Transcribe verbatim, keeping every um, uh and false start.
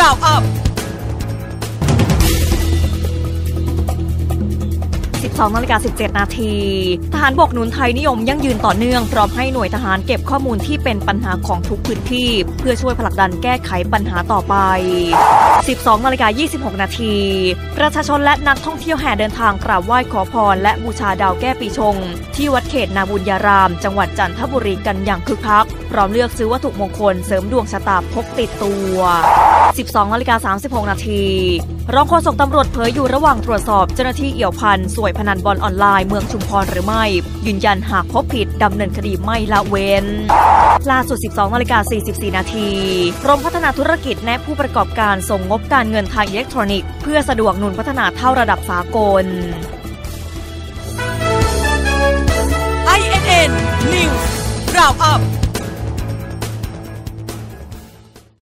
Roundupสิบสองนาฬิกาสิบเจ็ดนาทีทหารบกหนุนไทยนิยมยั่งยืนต่อเนื่องพร้อมให้หน่วยทหารเก็บข้อมูลที่เป็นปัญหาของทุกพื้นที่เพื่อช่วยผลักดันแก้ไขปัญหาต่อไปสิบสองนาฬิกายี่สิบหกนาทีประชาชนและนักท่องเที่ยวแห่เดินทางกราบไหว้ขอพรและบูชาดาวแก้ปีชงที่วัดเขตนาบุญญารามจังหวัดจันทบุรีกันอย่างคึกคักพร้อมเลือกซื้อวัตถุมงคลเสริมดวงชะตาพกติดตัวสิบสองนาฬิกาสามสิบหกนาทีรองโฆษกตำรวจเผยอยู่ระหว่างตรวจสอบเจ้าหน้าที่เอี่ยวพันสวยพนันบอลออนไลน์เมืองชุมพรหรือไม่ยืนยันหากพบผิดดำเนินคดีไม่ละเว้นล่าสุด สิบสองนาฬิกาสี่สิบสี่นาทีกรมพัฒนาธุรกิจแนะผู้ประกอบการส่งงบการเงินทางอิเล็กทรอนิกส์เพื่อสะดวกหนุนพัฒนาเท่าระดับสากล ไอ เอ็น เอ็น News Roundup